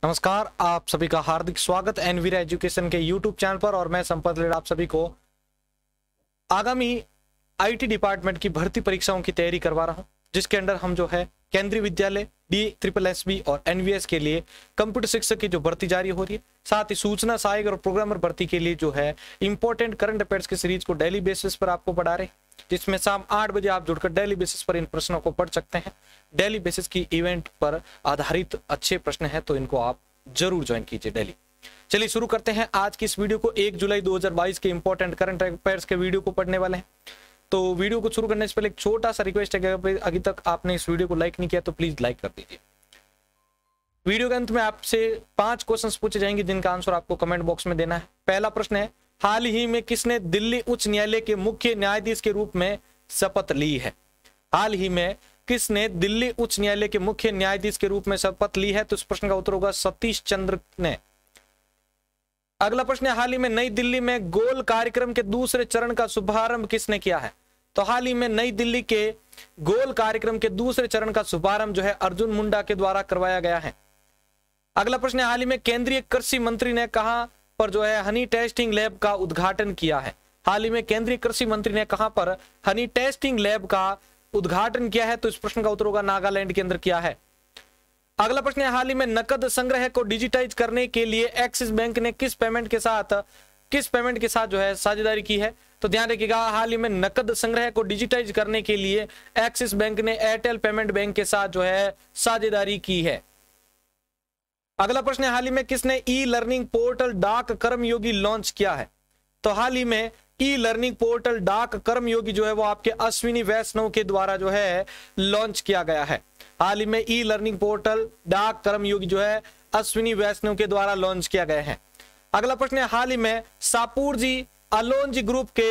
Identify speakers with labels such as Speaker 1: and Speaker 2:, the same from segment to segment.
Speaker 1: नमस्कार, आप सभी का हार्दिक स्वागत एनवीरा एजुकेशन के यूट्यूब चैनल पर। और मैं संपत लेड आप सभी को आगामी आईटी डिपार्टमेंट की भर्ती परीक्षाओं की तैयारी करवा रहा हूं, जिसके अंडर हम जो है केंद्रीय विद्यालय DSSB और NVS के लिए कंप्यूटर शिक्षक की जो भर्ती जारी हो रही है, साथ ही सूचना सहायक और प्रोग्रामर भर्ती के लिए जो है इंपॉर्टेंट करंट अफेयर्स की सीरीज को डेली बेसिस पर आपको पढ़ा रहे हैं, जिसमें शाम 8 बजे आप जुड़कर डेली बेसिस पर इन प्रश्नों को पढ़ सकते हैं। डेली बेसिस की इवेंट पर आधारित अच्छे प्रश्न हैं, तो इनको आप जरूर ज्वाइन कीजिए डेली। चलिए शुरू करते हैं आज की इस वीडियो को। 1 जुलाई 2022 के इंपॉर्टेंट करंट अफेयर्स के वीडियो को पढ़ने वाले हैं। तो वीडियो को शुरू करने से पहले एक छोटा सा रिक्वेस्ट है कि अगर अभी तक आपने इस वीडियो को लाइक नहीं किया तो प्लीज लाइक कर दीजिए। वीडियो के अंत में आपसे 5 क्वेश्चंस पूछे जाएंगे, जिनका आंसर आपको कमेंट बॉक्स में देना है। पहला प्रश्न है, हाल ही में किसने दिल्ली उच्च न्यायालय के मुख्य न्यायाधीश के रूप में शपथ ली है? हाल ही में किसने दिल्ली उच्च न्यायालय के मुख्य न्यायाधीश के रूप में शपथ ली है? तो इस प्रश्न का उत्तर होगा सतीश चंद्र ने। अगला प्रश्न है, हाल ही में नई दिल्ली में गोल कार्यक्रम के दूसरे चरण का शुभारंभ किसने किया है? तो हाल ही में नई दिल्ली के गोल कार्यक्रम के दूसरे चरण का शुभारंभ जो है अर्जुन मुंडा के द्वारा करवाया गया है। अगला प्रश्न है, हाल ही में केंद्रीय कृषि मंत्री ने कहां पर जो है हनी टेस्टिंग लैब का उद्घाटन किया है? हाल ही में केंद्रीय कृषि मंत्री ने कहां पर हनी टेस्टिंग लैब का उद्घाटन किया है? तो इस प्रश्न का उत्तर होगा नागालैंड के अंदर किया है। अगला प्रश्न है, हाल ही में नकद संग्रह को डिजिटाइज करने के लिए एक्सिस बैंक ने किस पेमेंट के साथ जो है साझेदारी की है? तो ध्यान रखिएगा, हाल ही में नकद संग्रह को डिजिटाइज करने के लिए एक्सिस बैंक ने एयरटेल पेमेंट बैंक के साथ जो है साझेदारी की है। अगला प्रश्न है, हाल ही में किसने ई लर्निंग पोर्टल डाक कर्मयोगी लॉन्च किया है? तो हाल ही में ई लर्निंग पोर्टल डाक कर्मयोगी जो है वो आपके अश्विनी वैष्णव के द्वारा जो है लॉन्च किया गया है। हाल ही में ई लर्निंग पोर्टल डाक कर्मयोगी जो है अश्विनी वैष्णव के द्वारा लॉन्च किया गया है। अगला प्रश्न है, हाल ही में शाहपुरजी अलोन्जी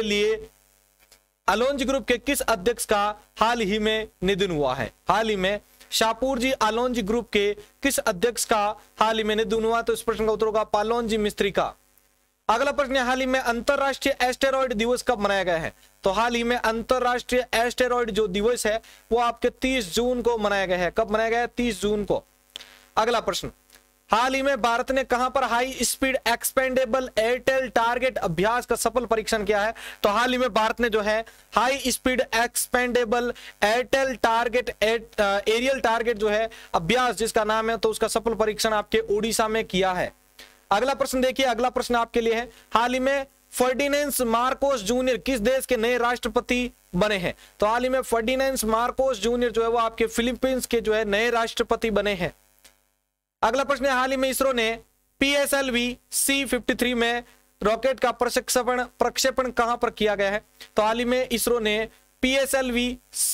Speaker 1: ग्रुप के किस अध्यक्ष का हाल ही में निधन हुआ है? हाल ही में शाहपुरजी अलोन्जी ग्रुप के किस अध्यक्ष का हाल ही में निधन हुआ? तो इस प्रश्न का उत्तर होगा पालोनजी मिस्त्री का। अगला प्रश्न है, हाल ही में अंतरराष्ट्रीय एस्टेरॉयड दिवस कब मनाया गया है? तो हाल ही में अंतरराष्ट्रीय एस्टेरॉयड जो दिवस है वो आपके 30 जून को मनाया गया है। कब मनाया गया है? 30 जून को। अगला प्रश्न, हाल ही में भारत ने कहां पर हाई स्पीड एक्सपेंडेबल एयरटेल टारगेट अभ्यास का सफल परीक्षण किया है? तो हाल ही में भारत ने जो है हाई स्पीड एक्सपेंडेबल एयरटेल टारगेट एरियल टारगेट जो है अभ्यास जिसका नाम है, तो उसका सफल परीक्षण आपके ओडिशा में किया है। अगला प्रश्न देखिए, अगला प्रश्न आपके लिए है, हाल ही में फर्डिनेंड मार्कोस जूनियर किस देश के नए राष्ट्रपति बने हैं? तो हाल ही में फर्डिनेंड मार्कोस जूनियर जो है वो आपके फिलीपींस के जो है नए राष्ट्रपति बने हैं। अगला प्रश्न है, हाल ही में इसरो ने PSLV C-53 में रॉकेट का प्रक्षेपण कहां पर किया गया है? तो हाल ही में इसरो ने PSLV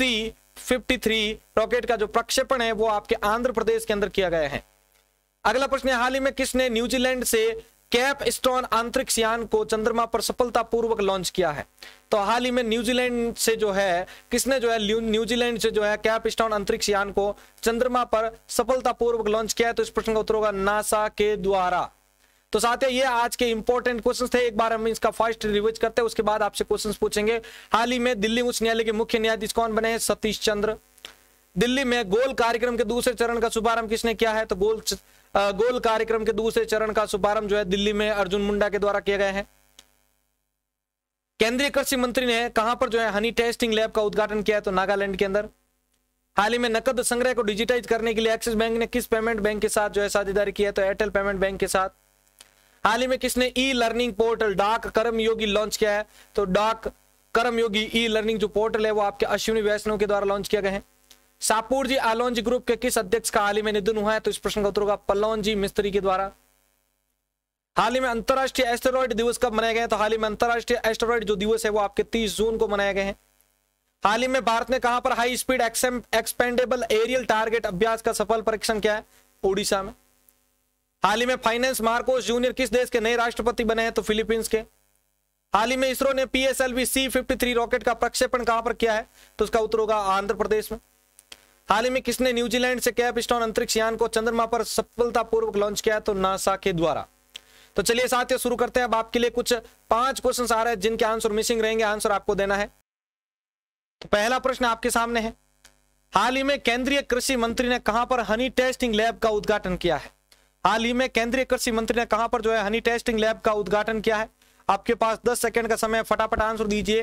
Speaker 1: C-53 रॉकेट का जो प्रक्षेपण है वो आपके आंध्र प्रदेश के अंदर किया गया है। अगला प्रश्न है, हाल ही में किसने न्यूजीलैंड से कैपस्टोन अंतरिक्ष यान को चंद्रमा पर सफलतापूर्वक लॉन्च किया है? तो हाल ही में न्यूजीलैंड से जो है किसने जो है न्यूजीलैंड से जो है कैपस्टोन अंतरिक्ष यान को चंद्रमा पर सफलतापूर्वक लॉन्च किया है? तो इस प्रश्न का उत्तर होगा नासा के द्वारा। तो साथियों, ये आज के इंपॉर्टेंट क्वेश्चंस थे। एक बार हम इसका फास्ट रिवाइज करते हैं, उसके बाद आपसे क्वेश्चंस पूछेंगे। हाल ही में दिल्ली उच्च न्यायालय के मुख्य न्यायाधीश कौन बने हैं? सतीश चंद्र। दिल्ली में गोल कार्यक्रम के दूसरे चरण का शुभारंभ किसने किया है? तो गोल कार्यक्रम के दूसरे चरण का शुभारंभ जो है दिल्ली में अर्जुन मुंडा के द्वारा किया गया है। केंद्रीय कृषि मंत्री ने कहां पर जो है हनी टेस्टिंग लैब का उद्घाटन किया है? तो नागालैंड के अंदर। हाल ही में नकद संग्रह को डिजिटाइज करने के लिए एक्सिस बैंक ने किस पेमेंट बैंक के साथ जो है साझेदारी की है? तो एयरटेल पेमेंट बैंक के साथ। हाल ही में किसने ई लर्निंग पोर्टल डाक कर्मयोगी लॉन्च किया है? तो डाक कर्मयोगी ई लर्निंग जो पोर्टल है वो आपके अश्विनी वैष्णव के द्वारा लॉन्च किया गया है। शाहपुरजी अलोन्जी ग्रुप के किस अध्यक्ष का हाल ही में निधन हुआ है? तो इस प्रश्न का उत्तर होगा पलोनजी मिस्त्री के द्वारा। हाल ही में अंतरराष्ट्रीय एस्टेरॉयड दिवस कब मनाए गए? तो हाल ही में अंतरराष्ट्रीय एस्टेरॉयड जो दिवस है वो आपके 30 जून को मनाए गए हैं। हाल ही में भारत ने कहां पर high speed expendable aerial target अभ्यास का सफल परीक्षण किया है? ओडिशा में। हाल ही में फाइनेंस मार्कोस जूनियर किस देश के नए राष्ट्रपति बने हैं? तो फिलीपींस के। हाल ही में इसरो ने PSLV C-53 रॉकेट का प्रक्षेपण कहां पर किया है? तो उसका उत्तर होगा आंध्र प्रदेश में। हाल ही में किसने न्यूजीलैंड से कैपस्टोन अंतरिक्ष यान को चंद्रमा पर सफलतापूर्वक लॉन्च किया? तो नासा के द्वारा। तो चलिए साथियों शुरू करते हैं। अब आपके लिए कुछ 5 क्वेश्चंस आ रहे हैं जिनके आंसर मिसिंग रहेंगे, आंसर आपको देना है। तो पहला प्रश्न आपके सामने है, हाल ही में केंद्रीय कृषि मंत्री ने कहां पर हनी टेस्टिंग लैब का उद्घाटन किया है? हाल ही में केंद्रीय कृषि मंत्री ने कहां पर जो है हनी टेस्टिंग लैब का उद्घाटन किया है? आपके पास 10 सेकंड का समय, फटाफट आंसर दीजिए।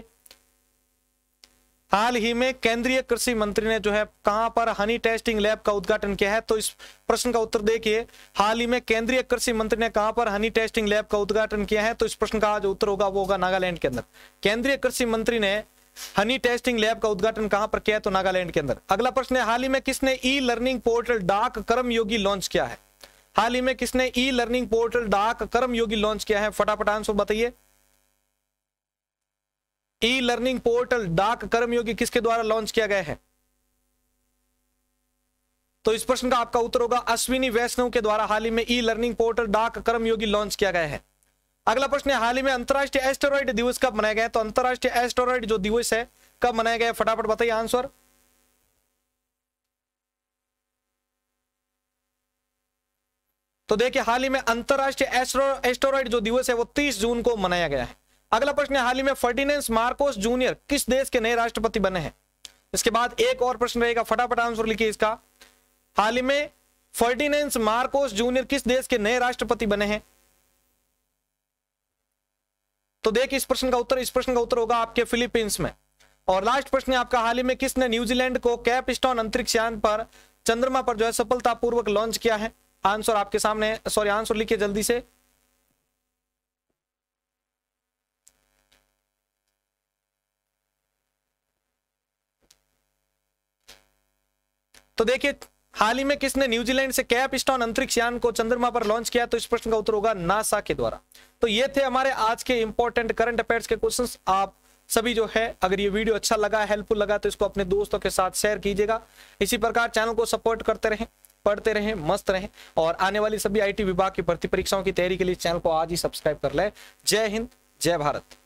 Speaker 1: हाल ही में केंद्रीय कृषि मंत्री ने जो है कहां पर हनी टेस्टिंग लैब का उद्घाटन किया है? तो इस प्रश्न का उत्तर देखिए, हाल ही में केंद्रीय कृषि मंत्री ने कहां पर हनी टेस्टिंग लैब का उद्घाटन किया है? तो इस प्रश्न का जो उत्तर होगा वो होगा नागालैंड के अंदर। केंद्रीय कृषि मंत्री ने हनी टेस्टिंग लैब का उद्घाटन कहां पर किया है? तो नागालैंड के अंदर। अगला प्रश्न है, हाल ही में किसने ई लर्निंग पोर्टल डाक कर्मयोगी लॉन्च किया है? हाल ही में किसने ई लर्निंग पोर्टल डाक कर्मयोगी लॉन्च किया है? फटाफट आंसर बताइए। ई लर्निंग पोर्टल डाक कर्मयोगी किसके द्वारा लॉन्च किया गया है? तो इस प्रश्न का आपका उत्तर होगा अश्विनी वैष्णव के द्वारा हाल ही में ई लर्निंग पोर्टल डाक कर्मयोगी लॉन्च किया गया है। अगला प्रश्न है, हाल ही में अंतरराष्ट्रीय एस्टेरॉइड दिवस कब मनाया गया है? तो अंतरराष्ट्रीय एस्टेरॉइड जो दिवस है कब मनाया गया है? फटाफट बताइए आंसर। तो देखिए, हाल ही में अंतरराष्ट्रीय एस्टेरॉइड जो दिवस है वो 30 जून को मनाया गया है। अगला प्रश्न है, हाल ही में फर्डिनेंड मार्कोस जूनियर किस देश के नए राष्ट्रपति बने हैं? इसके बाद एक और प्रश्न रहेगा, फटाफट आंसर लिखिए इसका। हाल ही में फर्डिनेंड मार्कोस जूनियर किस देश के नए राष्ट्रपति बने हैं? तो देखिए इस प्रश्न का उत्तर होगा आपके फिलीपींस में। और लास्ट प्रश्न है आपका, हाल ही में किसने न्यूजीलैंड को कैपस्टोन अंतरिक्ष यान पर चंद्रमा पर जो है सफलतापूर्वक लॉन्च किया है? आंसर आपके सामने, सॉरी आंसर लिखिए जल्दी से। तो देखिए, हाल ही में किसने न्यूजीलैंड से कैपस्टोन अंतरिक्ष यान को चंद्रमा पर लॉन्च किया? तो इस प्रश्न का उत्तर होगा नासा के द्वारा। तो ये थे हमारे आज के इंपॉर्टेंट करंट अफेयर्स के क्वेश्चंस। आप सभी जो है, अगर ये वीडियो अच्छा लगा, हेल्पफुल लगा, तो इसको अपने दोस्तों के साथ शेयर कीजिएगा। इसी प्रकार चैनल को सपोर्ट करते रहें, पढ़ते रहें, मस्त रहें, और आने वाली सभी आईटी विभाग की भर्ती परीक्षाओं की तैयारी के लिए चैनल को आज ही सब्सक्राइब कर लें। जय हिंद, जय भारत।